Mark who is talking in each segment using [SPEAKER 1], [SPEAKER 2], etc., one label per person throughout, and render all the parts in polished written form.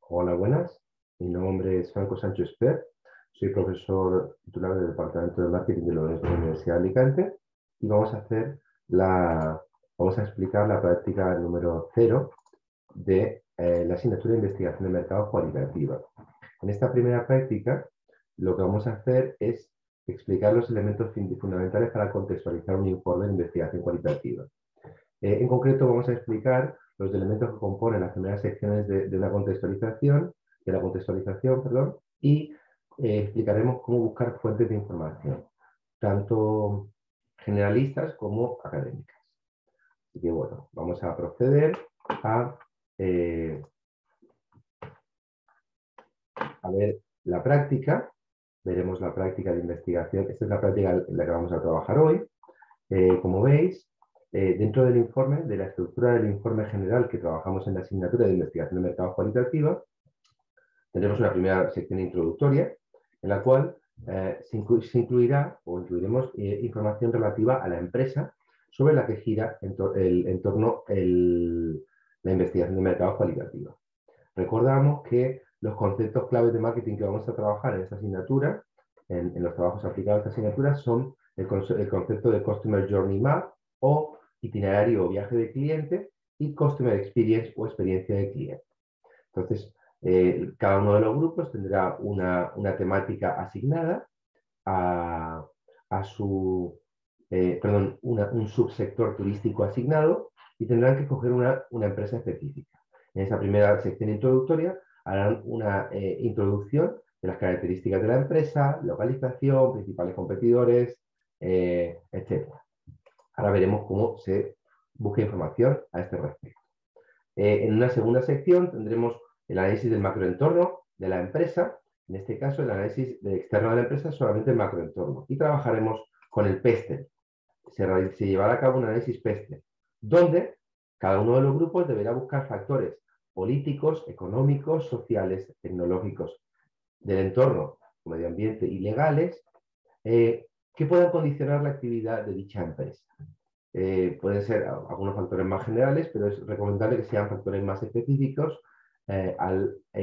[SPEAKER 1] Hola, buenas. Mi nombre es Franco Sánchez Per. Soy profesor titular del Departamento de Marketing de la Universidad de Alicante y vamos a explicar la práctica número 0 de la asignatura de Investigación de Mercado Cualitativa. En esta primera práctica, lo que vamos a hacer es explicar los elementos fundamentales para contextualizar un informe de investigación cualitativa. En concreto, vamos a explicar los elementos que componen las primeras secciones de la contextualización, perdón, y explicaremos cómo buscar fuentes de información, tanto generalistas como académicas. Así que bueno, vamos a proceder eh, a ver la práctica. Veremos la práctica de investigación. Esta es la práctica en la que vamos a trabajar hoy. Como veis, dentro del informe, de la estructura del informe general que trabajamos en la asignatura de Investigación de Mercados Cualitativa, tendremos una primera sección introductoria en la cual se incluirá o incluiremos información relativa a la empresa sobre la que gira en torno la investigación de mercados cualitativa. Recordamos que los conceptos claves de marketing que vamos a trabajar en esta asignatura, en los trabajos aplicados a esta asignatura, son el concepto de Customer Journey Map o itinerario o viaje de cliente y Customer Experience o experiencia de cliente. Entonces, cada uno de los grupos tendrá una temática asignada un subsector turístico asignado y tendrán que escoger una empresa específica. En esa primera sección introductoria harán una introducción de las características de la empresa, localización, principales competidores, etc. Ahora veremos cómo se busca información a este respecto. En una segunda sección tendremos el análisis del macroentorno de la empresa, en este caso el análisis externo de la empresa es solamente el macroentorno, y trabajaremos con el PESTEL. Se llevará a cabo un análisis PESTEL, donde cada uno de los grupos deberá buscar factores políticos, económicos, sociales, tecnológicos del entorno, medio ambiente y legales, que puedan condicionar la actividad de dicha empresa. Pueden ser algunos factores más generales, pero es recomendable que sean factores más específicos a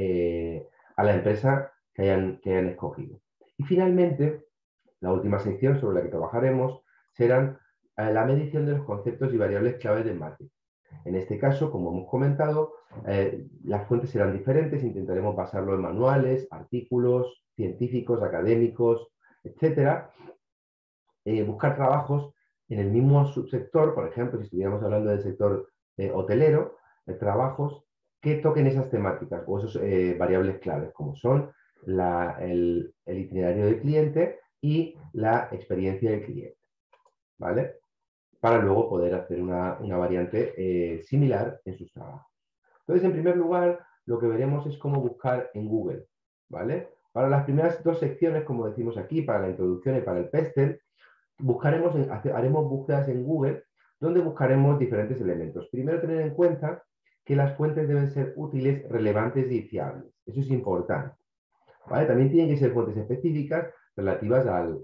[SPEAKER 1] la empresa que hayan escogido. Y finalmente, la última sección sobre la que trabajaremos serán la medición de los conceptos y variables claves del marketing. En este caso, como hemos comentado, las fuentes serán diferentes, intentaremos basarlo en manuales, artículos científicos, académicos, etcétera. Buscar trabajos en el mismo subsector, por ejemplo, si estuviéramos hablando del sector hotelero, trabajos que toquen esas temáticas o esas variables claves, como son el itinerario del cliente y la experiencia del cliente, ¿vale? Para luego poder hacer una variante similar en sus trabajos. Entonces, en primer lugar, lo que veremos es cómo buscar en Google, ¿vale? Para las primeras dos secciones, como decimos aquí, para la introducción y para el PESTEL, haremos búsquedas en Google donde buscaremos diferentes elementos. Primero, tener en cuenta que las fuentes deben ser útiles, relevantes y fiables. Eso es importante, ¿vale? También tienen que ser fuentes específicas relativas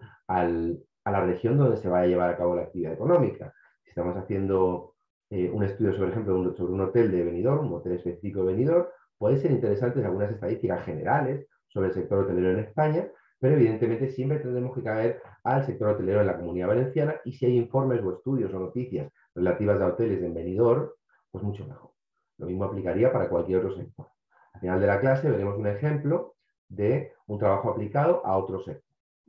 [SPEAKER 1] a la región donde se va a llevar a cabo la actividad económica. Si estamos haciendo un estudio, sobre ejemplo, sobre un hotel de Benidorm, un hotel específico de Benidorm, pueden ser interesantes algunas estadísticas generales sobre el sector hotelero en España, pero evidentemente siempre tendremos que caer al sector hotelero en la Comunidad Valenciana y si hay informes o estudios o noticias relativas a hoteles en Benidorm, pues mucho mejor. Lo mismo aplicaría para cualquier otro sector. Al final de la clase veremos un ejemplo de un trabajo aplicado a otro sector.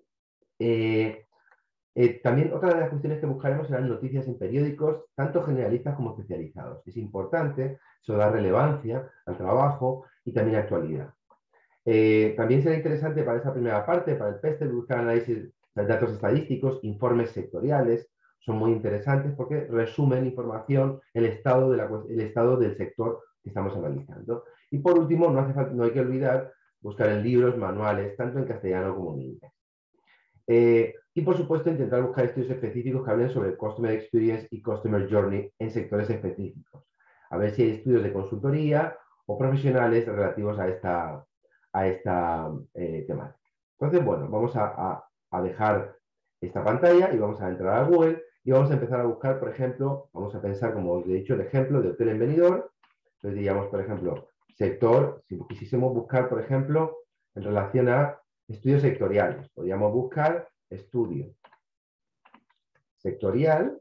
[SPEAKER 1] También otra de las cuestiones que buscaremos serán noticias en periódicos, tanto generalistas como especializados. Es importante, eso da relevancia al trabajo y también actualidad. También será interesante para esa primera parte, para el PESTEL, buscar análisis de datos estadísticos, informes sectoriales, son muy interesantes porque resumen información, el estado del sector que estamos analizando. Y por último, no hay que olvidar buscar en libros, manuales, tanto en castellano como en inglés. Y por supuesto, intentar buscar estudios específicos que hablen sobre Customer Experience y Customer Journey en sectores específicos. A ver si hay estudios de consultoría o profesionales relativos a esta temática. Entonces, bueno, vamos a dejar esta pantalla y vamos a entrar a Google y vamos a empezar a buscar, por ejemplo, vamos a pensar, como os he dicho, el ejemplo de hotel en Benidorm. Entonces diríamos, por ejemplo, sector, si quisiésemos buscar, por ejemplo, en relación a estudios sectoriales, podríamos buscar estudio sectorial,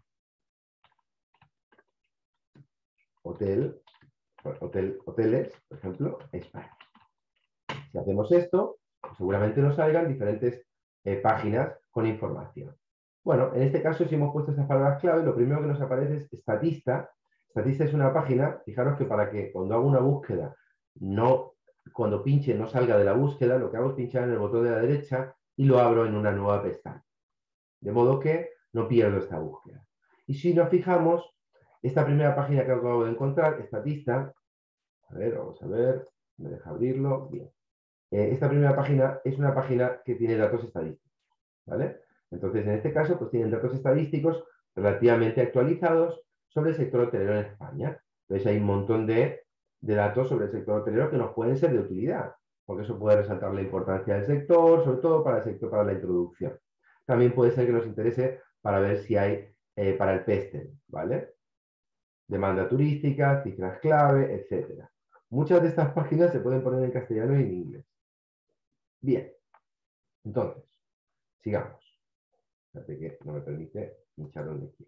[SPEAKER 1] hoteles, por ejemplo, España. Si hacemos esto, pues seguramente nos salgan diferentes páginas con información. Bueno, en este caso, si hemos puesto estas palabras clave, lo primero que nos aparece es Statista. Statista es una página, fijaros que para que cuando hago una búsqueda, cuando pinche no salga de la búsqueda, lo que hago es pinchar en el botón de la derecha y lo abro en una nueva pestaña. De modo que no pierdo esta búsqueda. Y si nos fijamos, esta primera página que acabo de encontrar, Statista, a ver, vamos a ver, me deja abrirlo, bien. Esta primera página es una página que tiene datos estadísticos, ¿vale? Entonces, en este caso, pues tienen datos estadísticos relativamente actualizados sobre el sector hotelero en España. Entonces, hay un montón de datos sobre el sector hotelero que nos pueden ser de utilidad, porque eso puede resaltar la importancia del sector, sobre todo para el sector, para la introducción. También puede ser que nos interese para ver si hay para el PESTEL, ¿vale? Demanda turística, cifras clave, etc. Muchas de estas páginas se pueden poner en castellano y en inglés. Bien, entonces, sigamos. Fíjate que no me permite pinchar donde quiera.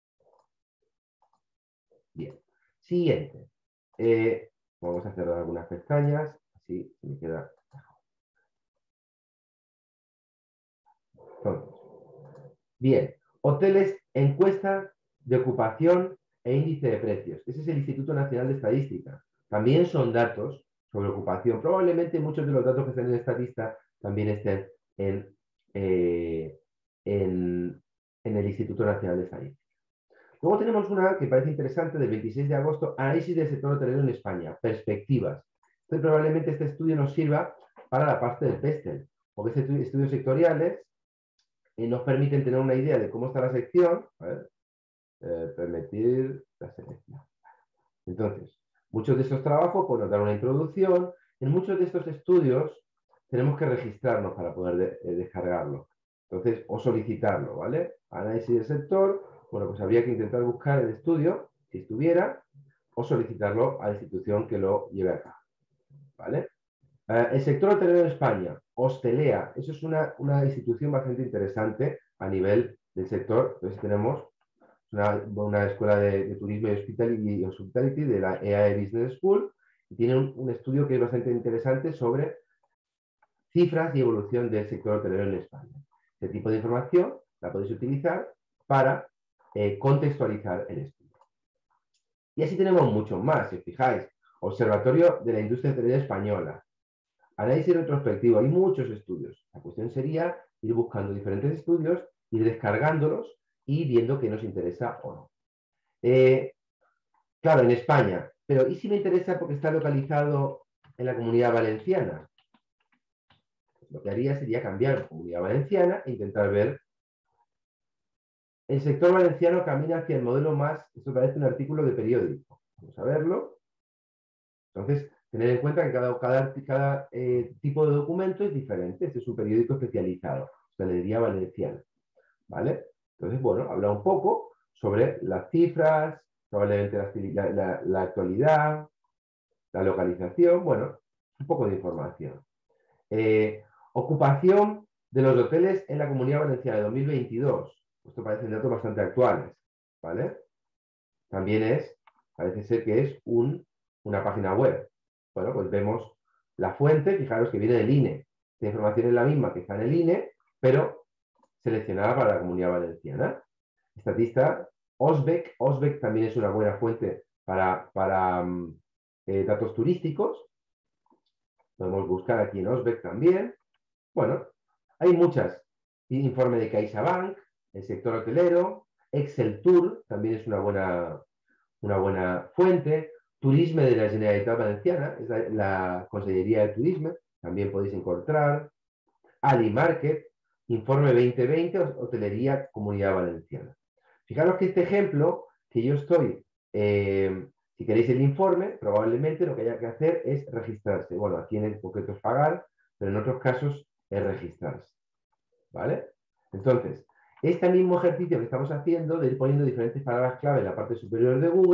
[SPEAKER 1] Bien, siguiente. Vamos a cerrar algunas pestañas, así me queda mejor. Entonces, bien, hoteles, encuesta de ocupación e índice de precios. Ese es el Instituto Nacional de Estadística. También son datos sobre ocupación. Probablemente muchos de los datos que están en esta lista también estén en el Instituto Nacional de Estadística. Luego tenemos una que parece interesante del 26 de agosto, análisis del sector hotelero en España, perspectivas. Entonces, probablemente este estudio nos sirva para la parte del PESTEL, porque estos estudios sectoriales nos permiten tener una idea de cómo está la sección, permitir la selección. Entonces, muchos de estos trabajos pues, nos dan una introducción. En muchos de estos estudios tenemos que registrarnos para poder descargarlo. Entonces, o solicitarlo, ¿vale? Análisis del sector, bueno, pues habría que intentar buscar el estudio, si estuviera, o solicitarlo a la institución que lo lleve a cabo, ¿vale? El sector hotelero en España, Hostelea, eso es una institución bastante interesante a nivel del sector. Entonces tenemos una escuela de turismo y hospitality de la EAE Business School y tiene un estudio que es bastante interesante sobre cifras y evolución del sector hotelero en España. Este tipo de información la podéis utilizar para contextualizar el estudio. Y así tenemos muchos más, si os fijáis. Observatorio de la Industria Hotelera Española. Análisis retrospectivo. Hay muchos estudios. La cuestión sería ir buscando diferentes estudios, ir descargándolos y viendo qué nos interesa o no. Claro, en España. Pero ¿y si me interesa porque está localizado en la Comunidad Valenciana? Lo que haría sería cambiar la Comunidad Valenciana e intentar ver. El sector valenciano camina hacia el modelo más, esto parece un artículo de periódico. Vamos a verlo. Entonces, tener en cuenta que cada tipo de documento es diferente. Este es un periódico especializado, Hostelería Valenciana. ¿Vale? Entonces, bueno, habla un poco sobre las cifras, probablemente la actualidad, la localización, bueno, un poco de información. Ocupación de los hoteles en la Comunidad Valenciana de 2022. Esto parecen datos bastante actuales, ¿vale? También parece ser que es una página web. Bueno, pues vemos la fuente, fijaros que viene del INE. Esta información es la misma que está en el INE, pero seleccionada para la Comunidad Valenciana. Estatista, Osbec. Osbec también es una buena fuente para datos turísticos. Podemos buscar aquí en Osbec también. Bueno, hay muchas. Informe de CaixaBank, el sector hotelero, Excel Tour también es una buena fuente. Turisme de la Generalitat Valenciana, es la Consellería de Turismo, también podéis encontrar. AliMarket, Informe 2020, Hotelería Comunidad Valenciana. Fijaros que este ejemplo que yo estoy, si queréis el informe, probablemente lo que haya que hacer es registrarse. Bueno, aquí en el concreto es pagar, pero en otros casos es registrarse. ¿Vale? Entonces, este mismo ejercicio que estamos haciendo de ir poniendo diferentes palabras clave en la parte superior de Google,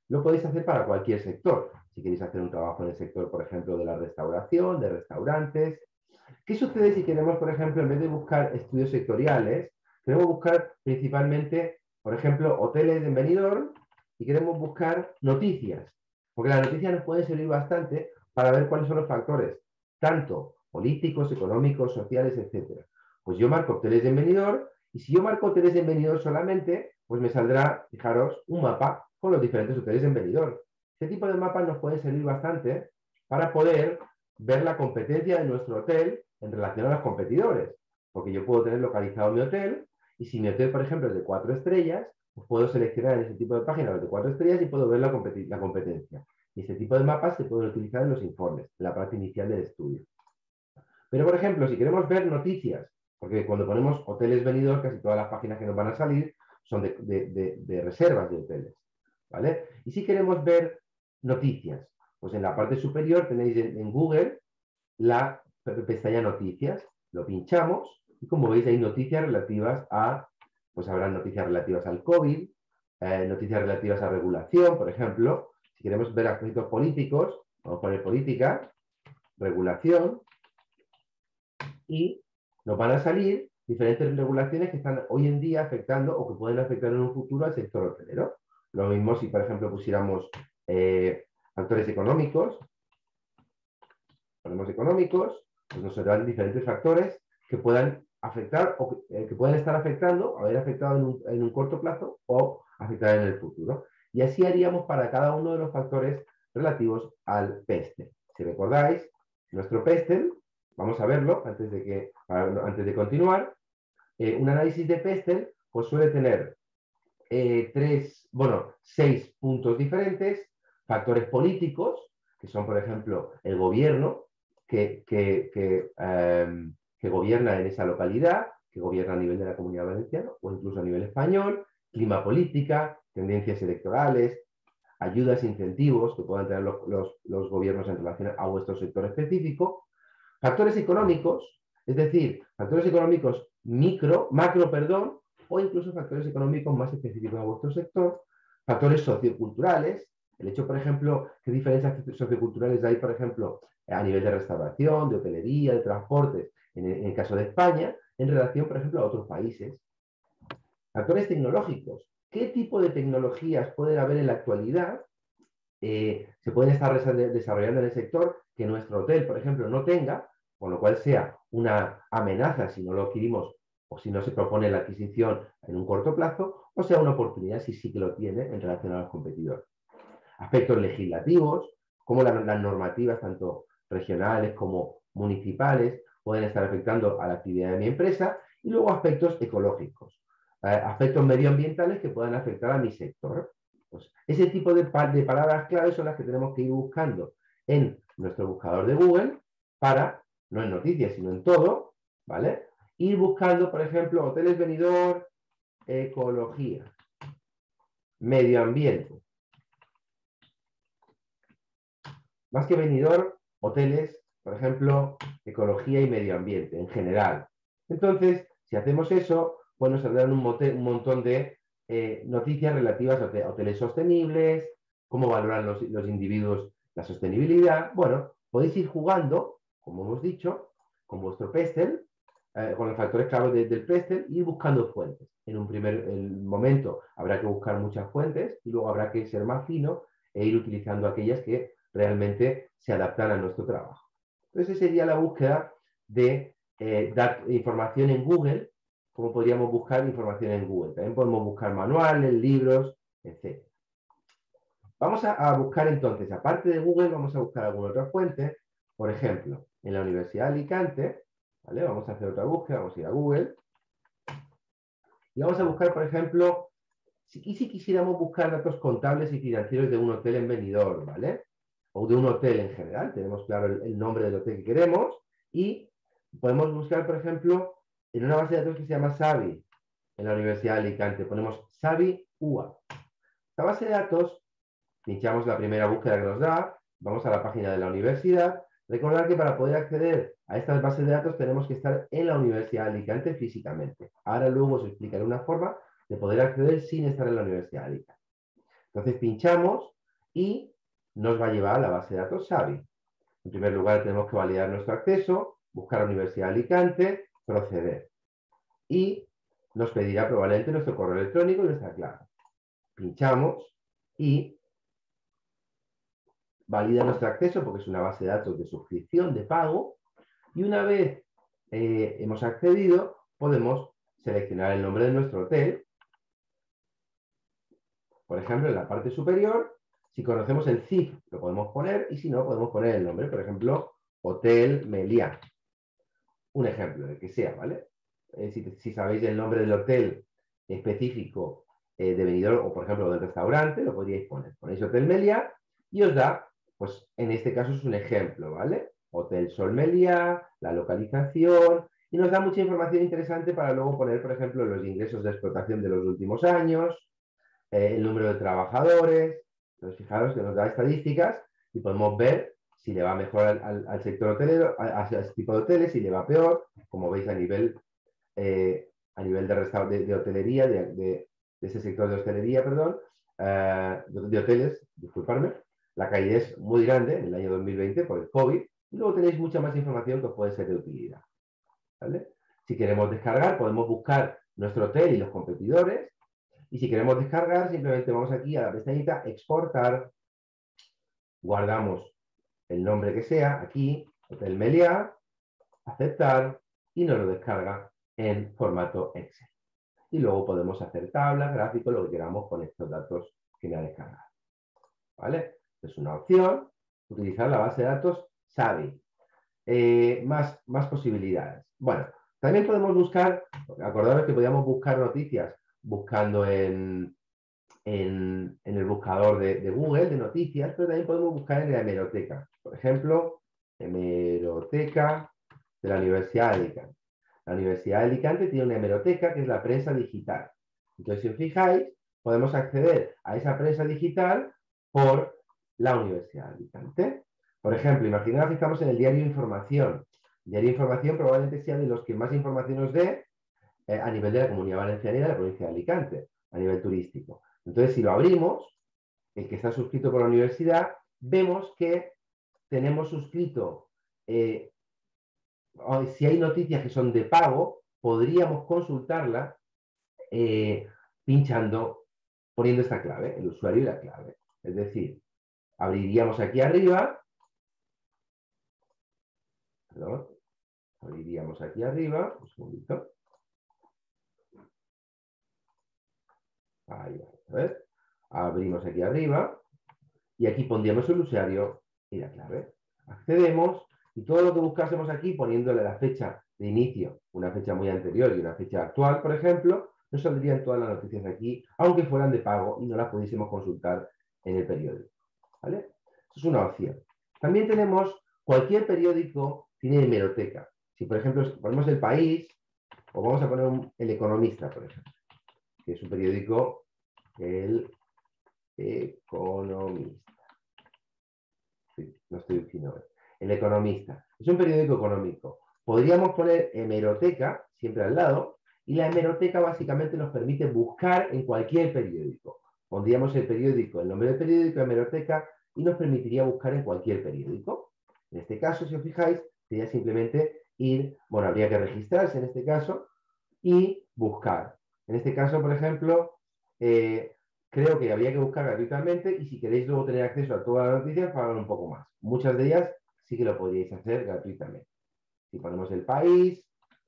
[SPEAKER 1] lo podéis hacer para cualquier sector. Si queréis hacer un trabajo en el sector, por ejemplo, de la restauración, de restaurantes. ¿Qué sucede si queremos, por ejemplo, en vez de buscar estudios sectoriales, queremos buscar principalmente, por ejemplo, hoteles en Benidorm y queremos buscar noticias? Porque las noticias nos pueden servir bastante para ver cuáles son los factores, tanto políticos, económicos, sociales, etc. Pues yo marco hoteles en Benidorm y si yo marco hoteles en Benidorm solamente, pues me saldrá, fijaros, un mapa con los diferentes hoteles en Benidorm. Este tipo de mapas nos pueden servir bastante para poder ver la competencia de nuestro hotel en relación a los competidores. Porque yo puedo tener localizado mi hotel y si mi hotel, por ejemplo, es de 4 estrellas, pues puedo seleccionar en ese tipo de páginas los de 4 estrellas y puedo ver la competencia. Y este tipo de mapas se pueden utilizar en los informes, en la parte inicial del estudio. Pero, por ejemplo, si queremos ver noticias, porque cuando ponemos hoteles Benidorm, casi todas las páginas que nos van a salir son de reservas de hoteles, ¿vale? Y si queremos ver noticias, pues en la parte superior tenéis en Google la pestaña noticias, lo pinchamos y como veis hay noticias relativas a, pues habrá noticias relativas al COVID, noticias relativas a regulación, por ejemplo, si queremos ver aspectos políticos, vamos a poner política, regulación, y nos van a salir diferentes regulaciones que están hoy en día afectando o que pueden afectar en un futuro al sector hotelero. Lo mismo si, por ejemplo, pusiéramos factores económicos, ponemos económicos, pues nos saldrán diferentes factores que puedan afectar o que pueden estar afectando, haber afectado en un corto plazo o afectar en el futuro. Y así haríamos para cada uno de los factores relativos al PESTEL. Si recordáis, nuestro PESTEL, vamos a verlo antes de continuar, un análisis de PESTEL pues suele tener 6 puntos diferentes, factores políticos, que son, por ejemplo, el gobierno que gobierna en esa localidad, que gobierna a nivel de la Comunidad Valenciana o incluso a nivel español, clima política, tendencias electorales, ayudas e incentivos que puedan tener los gobiernos en relación a vuestro sector específico, factores económicos, es decir, factores económicos macro, o incluso factores económicos más específicos a vuestro sector, factores socioculturales, el hecho, por ejemplo, qué diferencias socioculturales hay, por ejemplo, a nivel de restauración, de hotelería, de transportes, en el caso de España, en relación, por ejemplo, a otros países. Factores tecnológicos, ¿qué tipo de tecnologías pueden haber en la actualidad? Se pueden estar desarrollando en el sector que nuestro hotel, por ejemplo, no tenga, con lo cual sea una amenaza si no lo adquirimos o si no se propone la adquisición en un corto plazo, o sea una oportunidad si sí que lo tiene en relación a los competidores. Aspectos legislativos, como las normativas tanto regionales como municipales pueden estar afectando a la actividad de mi empresa, y luego aspectos ecológicos, aspectos medioambientales que puedan afectar a mi sector. Pues ese tipo de palabras clave son las que tenemos que ir buscando en nuestro buscador de Google para, no en noticias, sino en todo, ¿vale? Ir buscando, por ejemplo, hoteles Benidorm, ecología, medio ambiente. Más que Benidorm, hoteles, por ejemplo, ecología y medio ambiente en general. Entonces, si hacemos eso, pues nos saldrán un montón de noticias relativas a hoteles sostenibles, cómo valoran los individuos la sostenibilidad. Bueno, podéis ir jugando, como hemos dicho, con vuestro PESTEL, con los factores clave del PESTEL, y ir buscando fuentes. En un primer momento habrá que buscar muchas fuentes y luego habrá que ser más fino e ir utilizando aquellas que realmente se adaptan a nuestro trabajo. Entonces, esa sería la búsqueda de dar información en Google, como podríamos buscar información en Google. También podemos buscar manuales, libros, etc. Vamos a buscar entonces, aparte de Google, vamos a buscar alguna otra fuente. Por ejemplo, en la Universidad de Alicante, ¿vale? Vamos a hacer otra búsqueda, vamos a ir a Google. Y vamos a buscar, por ejemplo, si quisiéramos buscar datos contables y financieros de un hotel en Benidorm, ¿vale? O de un hotel en general, tenemos claro el nombre del hotel que queremos y podemos buscar, por ejemplo, en una base de datos que se llama SABI, en la Universidad de Alicante, ponemos SABI UA. Esta base de datos, pinchamos la primera búsqueda que nos da, vamos a la página de la universidad. Recordad que para poder acceder a estas bases de datos tenemos que estar en la Universidad de Alicante físicamente. Ahora luego os explicaré una forma de poder acceder sin estar en la Universidad de Alicante. Entonces pinchamos y nos va a llevar a la base de datos SABI. En primer lugar, tenemos que validar nuestro acceso, buscar la Universidad de Alicante, proceder. Y nos pedirá probablemente nuestro correo electrónico y nuestra clave. Pinchamos y valida nuestro acceso porque es una base de datos de suscripción, de pago. Y una vez hemos accedido, podemos seleccionar el nombre de nuestro hotel. Por ejemplo, en la parte superior, si conocemos el CIF, lo podemos poner, y si no, podemos poner el nombre. Por ejemplo, Hotel Meliá. Un ejemplo, el que sea, ¿vale? Si sabéis el nombre del hotel específico de Benidorm, o por ejemplo del restaurante, lo podríais poner. Ponéis Hotel Meliá y os da, pues en este caso es un ejemplo, ¿vale? Hotel Sol Meliá, la localización, y nos da mucha información interesante para luego poner, por ejemplo, los ingresos de explotación de los últimos años, el número de trabajadores. Entonces, fijaros que nos da estadísticas y podemos ver si le va mejor al sector hotelero, a ese tipo de hoteles, si le va peor, como veis a nivel de hotelería, de ese sector de hostelería, perdón, de hoteles, disculparme, la caída es muy grande en el año 2020 por el COVID, y luego tenéis mucha más información que os puede ser de utilidad, ¿vale? Si queremos descargar, podemos buscar nuestro hotel y los competidores, y si queremos descargar, simplemente vamos aquí a la pestañita exportar, guardamos el nombre que sea, aquí, Hotel Meliá, aceptar, y nos lo descarga en formato Excel. Y luego podemos hacer tablas, gráficos, lo que queramos con estos datos que me ha descargado. ¿Vale? Es una opción, utilizar la base de datos SABI. Más posibilidades. Bueno, también podemos buscar, acordaros que podíamos buscar noticias buscando en el buscador de Google de noticias, pero también podemos buscar en la hemeroteca. Por ejemplo, hemeroteca de la Universidad de Alicante. La Universidad de Alicante tiene una hemeroteca que es la prensa digital. Entonces, si os fijáis, podemos acceder a esa prensa digital por la Universidad de Alicante. Por ejemplo, imaginaos que estamos en el diario Información. El diario Información probablemente sea de los que más información nos dé a nivel de la Comunidad Valenciana y de la provincia de Alicante, a nivel turístico. Entonces, si lo abrimos, el que está suscrito por la universidad, vemos que tenemos suscrito, si hay noticias que son de pago, podríamos consultarlas pinchando, poniendo esta clave, el usuario y la clave. Es decir, abriríamos aquí arriba, perdón, abriríamos aquí arriba, un segundito. Ahí va, ¿ves? Abrimos aquí arriba y aquí pondríamos el usuario y la clave. Accedemos y todo lo que buscásemos aquí, poniéndole la fecha de inicio, una fecha muy anterior y una fecha actual, por ejemplo, nos saldrían todas las noticias aquí, aunque fueran de pago y no las pudiésemos consultar en el periódico. ¿Vale? Eso es una opción. También tenemos cualquier periódico tiene hemeroteca. Si, por ejemplo, ponemos El País, o vamos a poner El Economista, por ejemplo, que es un periódico, El Economista. Sí, no estoy diciendo El Economista. Es un periódico económico. Podríamos poner hemeroteca siempre al lado, y la hemeroteca básicamente nos permite buscar en cualquier periódico. Pondríamos el periódico, el nombre del periódico, hemeroteca, y nos permitiría buscar en cualquier periódico. En este caso, si os fijáis, sería simplemente ir, bueno, habría que registrarse en este caso, y buscar. En este caso, por ejemplo, creo que habría que buscar gratuitamente, y si queréis luego tener acceso a todas las noticias, pagar un poco más. Muchas de ellas sí que lo podríais hacer gratuitamente. Si ponemos El País,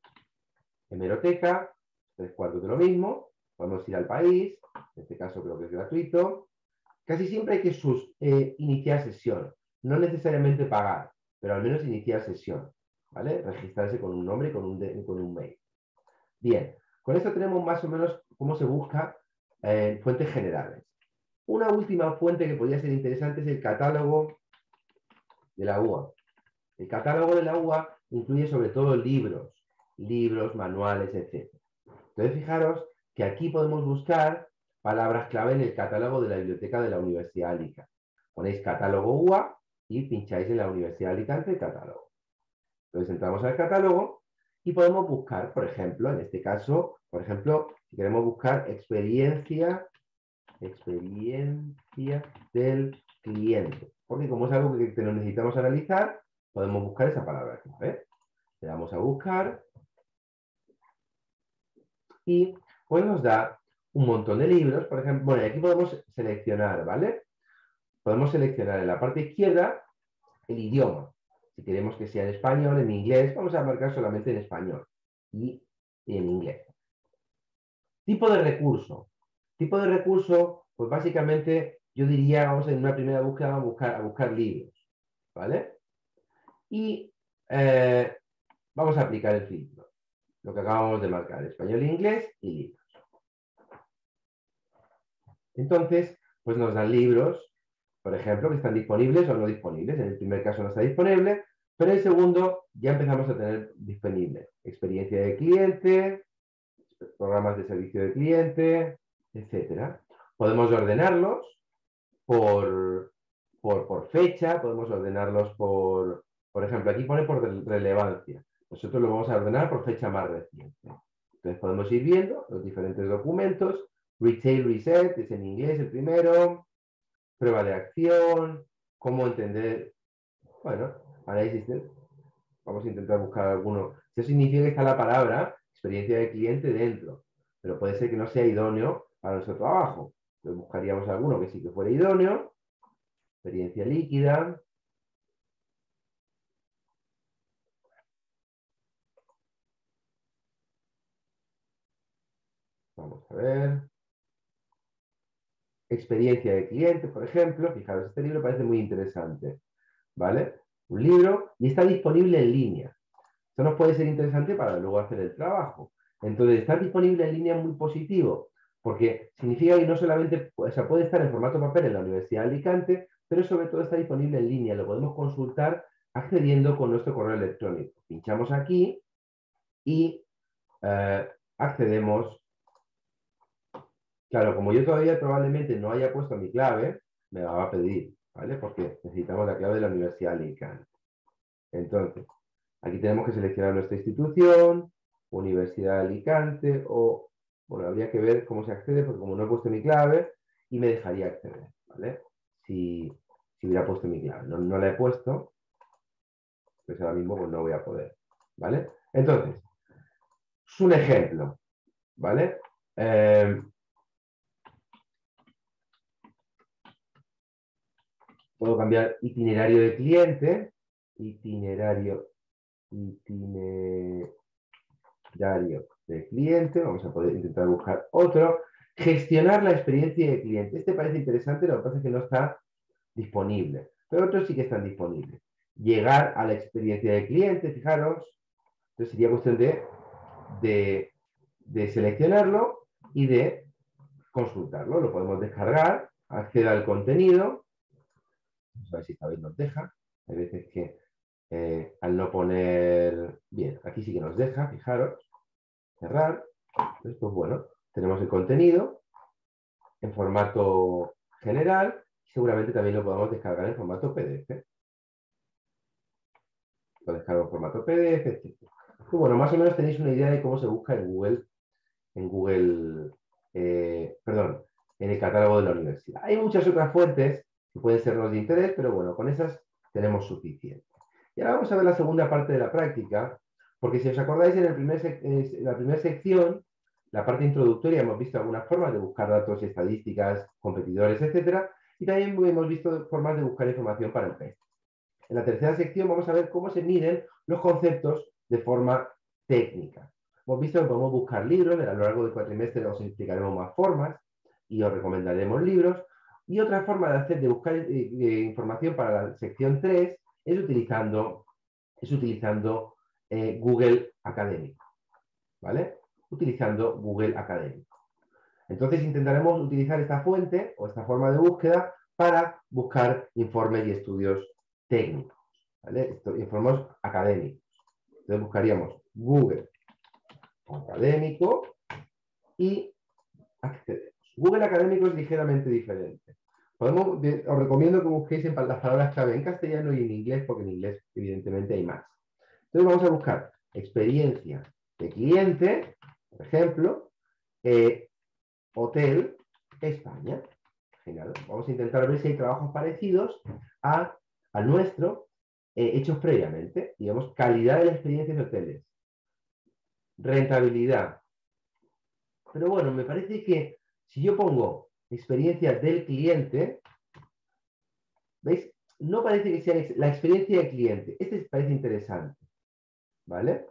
[SPEAKER 1] hemeroteca, 3/4 de lo mismo, podemos ir al País, en este caso creo que es gratuito. Casi siempre hay que iniciar sesión, no necesariamente pagar, pero al menos iniciar sesión, ¿vale? Registrarse con un nombre y con un mail. Bien, con esto tenemos más o menos cómo se busca fuentes generales. Una última fuente que podría ser interesante es el catálogo de la UA. El catálogo de la UA incluye sobre todo libros, manuales, etc. Entonces, fijaros que aquí podemos buscar palabras clave en el catálogo de la biblioteca de la Universidad de Alicante. Ponéis catálogo UA y pincháis en la Universidad de Alicante el catálogo. Entonces entramos al catálogo y podemos buscar, por ejemplo, en este caso, por ejemplo, si queremos buscar experiencia del cliente. Porque como es algo que necesitamos analizar, podemos buscar esa palabra clave. Le damos a buscar y pues nos da un montón de libros. Por ejemplo, bueno, aquí podemos seleccionar, ¿vale? Podemos seleccionar en la parte izquierda el idioma. Si queremos que sea en español, en inglés, vamos a marcar solamente en español y en inglés. Tipo de recurso. Tipo de recurso, pues básicamente yo diría, vamos en una primera búsqueda a buscar libros, ¿vale? Y vamos a aplicar el filtro, lo que acabamos de marcar, español, inglés y libros. Entonces, pues nos dan libros, por ejemplo, que están disponibles o no disponibles. En el primer caso no está disponible, pero en el segundo ya empezamos a tener disponible experiencia de cliente, programas de servicio de cliente, etcétera. Podemos ordenarlos por fecha, podemos ordenarlos por ejemplo, aquí pone por relevancia. Nosotros lo vamos a ordenar por fecha más reciente. Entonces podemos ir viendo los diferentes documentos. Retail Reset es en inglés el primero. Prueba de acción. Cómo entender. Bueno, análisis. Vamos a intentar buscar alguno. Eso significa que está la palabra experiencia de cliente dentro. Pero puede ser que no sea idóneo para nuestro trabajo. Entonces buscaríamos alguno que sí que fuera idóneo. Experiencia líquida. Vamos a ver. Experiencia de cliente, por ejemplo. Fijaros, este libro parece muy interesante. ¿Vale? Un libro y está disponible en línea. Esto nos puede ser interesante para luego hacer el trabajo. Entonces, estar disponible en línea es muy positivo, porque significa que no solamente, o sea, puede estar en formato papel en la Universidad de Alicante, pero sobre todo está disponible en línea. Lo podemos consultar accediendo con nuestro correo electrónico. Pinchamos aquí y accedemos. Claro, como yo todavía probablemente no haya puesto mi clave, me la va a pedir, ¿vale? Porque necesitamos la clave de la Universidad de Alicante. Entonces, aquí tenemos que seleccionar nuestra institución, Universidad de Alicante, o, bueno, habría que ver cómo se accede, porque como no he puesto mi clave, y me dejaría acceder, ¿vale? Si hubiera puesto mi clave. No la he puesto, pues ahora mismo pues no voy a poder, ¿vale? Entonces, es un ejemplo, ¿vale? Puedo cambiar itinerario de cliente, itinerario de cliente, vamos a poder intentar buscar otro. Gestionar la experiencia de cliente. Este parece interesante, lo que pasa es que no está disponible, pero otros sí que están disponibles. Llegar a la experiencia de cliente, fijaros, entonces sería cuestión de seleccionarlo y de consultarlo. Lo podemos descargar, acceder al contenido, vamos a ver si esta vez nos deja. Hay veces que al no poner, bien, aquí sí que nos deja, fijaros, cerrar. Entonces, pues bueno, tenemos el contenido en formato general y seguramente también lo podamos descargar en formato PDF. Lo descargo en formato PDF, etc. Pues bueno, más o menos tenéis una idea de cómo se busca perdón, en el catálogo de la universidad. Hay muchas otras fuentes que pueden sernos de interés, pero bueno, con esas tenemos suficiente. Y ahora vamos a ver la segunda parte de la práctica, porque si os acordáis en la primera sección, la parte introductoria, hemos visto algunas formas de buscar datos y estadísticas, competidores, etc. Y también hemos visto formas de buscar información para el PES. En la tercera sección vamos a ver cómo se miden los conceptos de forma técnica. Hemos visto que podemos buscar libros, a lo largo del cuatrimestre os explicaremos más formas y os recomendaremos libros. Y otra forma de buscar información para la sección 3 es utilizando Google Académico, ¿vale? Utilizando Google Académico. Entonces intentaremos utilizar esta fuente o esta forma de búsqueda para buscar informes y estudios técnicos, ¿vale? Informes académicos. Entonces buscaríamos Google Académico y accedemos. Google Académico es ligeramente diferente. Os recomiendo que busquéis las palabras clave en castellano y en inglés, porque en inglés evidentemente hay más. Entonces vamos a buscar experiencia de cliente, por ejemplo, Hotel España, por Genial. Vamos a intentar ver si hay trabajos parecidos al nuestro, hechos previamente. Digamos, calidad de la experiencia en hoteles. Rentabilidad. Pero bueno, me parece que si yo pongo experiencia del cliente, ¿veis? No parece que sea la experiencia del cliente. Este parece interesante. ¿Vale?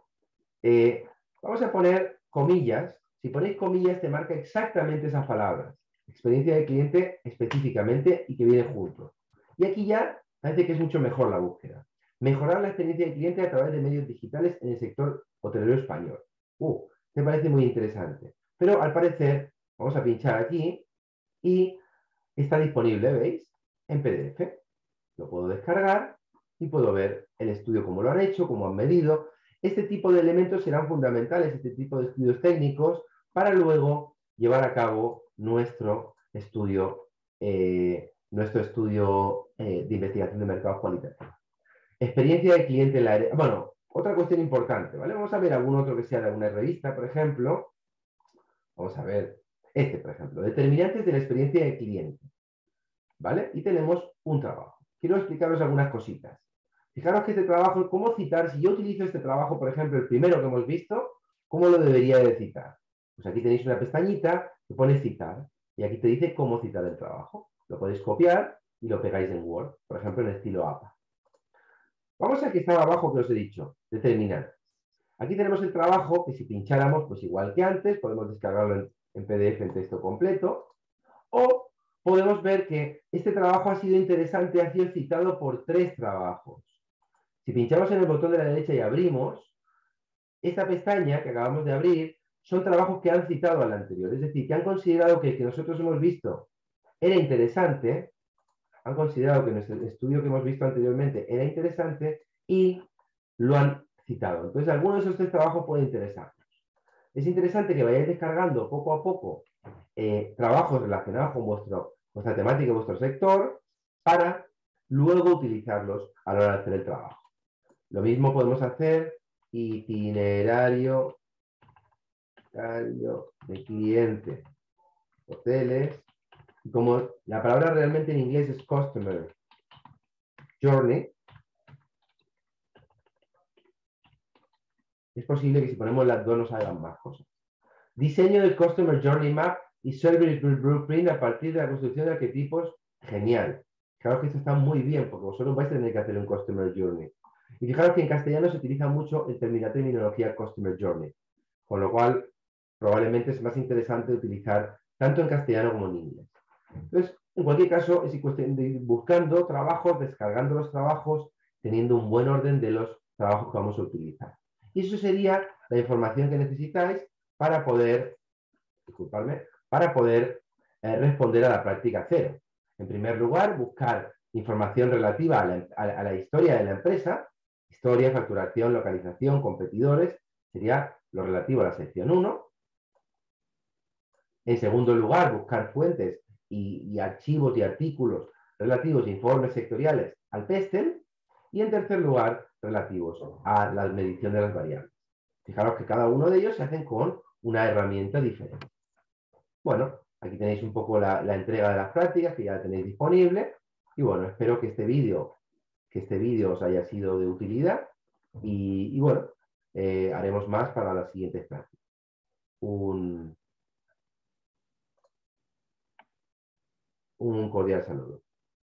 [SPEAKER 1] Vamos a poner comillas. Si ponéis comillas, te marca exactamente esas palabras. Experiencia del cliente específicamente y que viene junto. Y aquí ya parece que es mucho mejor la búsqueda. Mejorar la experiencia del cliente a través de medios digitales en el sector hotelero español. Me parece muy interesante. Pero al parecer, vamos a pinchar aquí y está disponible, ¿veis? En PDF. Lo puedo descargar y puedo ver el estudio, cómo lo han hecho, cómo han medido. Este tipo de elementos serán fundamentales, este tipo de estudios técnicos, para luego llevar a cabo nuestro estudio de investigación de mercados cualitativos. Experiencia del cliente en la área. Bueno, otra cuestión importante, ¿vale? Vamos a ver algún otro que sea de alguna revista, por ejemplo. Vamos a ver este, por ejemplo. Determinantes de la experiencia del cliente. ¿Vale? Y tenemos un trabajo. Quiero explicaros algunas cositas. Fijaros que este trabajo, ¿cómo citar? Si yo utilizo este trabajo, por ejemplo, el primero que hemos visto, ¿cómo lo debería de citar? Pues aquí tenéis una pestañita que pone citar y aquí te dice cómo citar el trabajo. Lo podéis copiar y lo pegáis en Word, por ejemplo, en estilo APA. Vamos a que estaba abajo que os he dicho, determinantes. Aquí tenemos el trabajo que si pincháramos, pues igual que antes, podemos descargarlo en PDF en texto completo, o podemos ver que este trabajo ha sido interesante, ha sido citado por 3 trabajos. Si pinchamos en el botón de la derecha y abrimos, esta pestaña que acabamos de abrir son trabajos que han citado al anterior, es decir, que han considerado que el que nosotros hemos visto era interesante, han considerado que nuestro estudio que hemos visto anteriormente era interesante y lo han citado. Entonces, algunos de esos 3 trabajos pueden interesarnos. Es interesante que vayáis descargando poco a poco trabajos relacionados con vuestra temática y vuestro sector para luego utilizarlos a la hora de hacer el trabajo. Lo mismo podemos hacer itinerario de cliente, hoteles. Como la palabra realmente en inglés es customer journey, es posible que si ponemos las dos nos salgan más cosas. Diseño del Customer Journey Map y Service Blueprint a partir de la construcción de arquetipos. Genial. Fijaros que esto está muy bien porque vosotros vais a tener que hacer un Customer Journey. Y fijaros que en castellano se utiliza mucho la terminología Customer Journey, con lo cual probablemente es más interesante utilizar tanto en castellano como en inglés. Entonces, en cualquier caso, es cuestión de ir buscando trabajos, descargando los trabajos, teniendo un buen orden de los trabajos que vamos a utilizar. Y eso sería la información que necesitáis para poder, responder a la práctica cero. En primer lugar, buscar información relativa a la historia de la empresa, historia, facturación, localización, competidores, sería lo relativo a la sección 1. En segundo lugar, buscar fuentes y archivos y artículos relativos a informes sectoriales al PESTEL. Y en tercer lugar, relativos a la medición de las variables. Fijaros que cada uno de ellos se hacen con una herramienta diferente. Bueno, aquí tenéis un poco la entrega de las prácticas que ya tenéis disponible. Y bueno, espero que este vídeo os haya sido de utilidad. Y bueno, haremos más para las siguientes prácticas. Un cordial saludo.